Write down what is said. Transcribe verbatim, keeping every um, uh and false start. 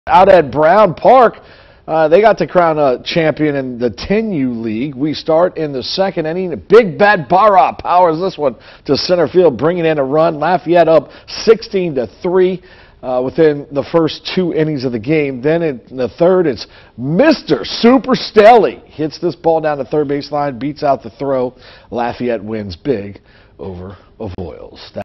Out at Brown Park, uh, they got to crown a champion in the ten U League. We start in the second inning. Big Bat Barra powers this one to center field, bringing in a run. Lafayette up sixteen to three uh, within the first two innings of the game. Then in the third, it's Mister Super Stelly hits this ball down the third baseline, beats out the throw. Lafayette wins big over Avoyles.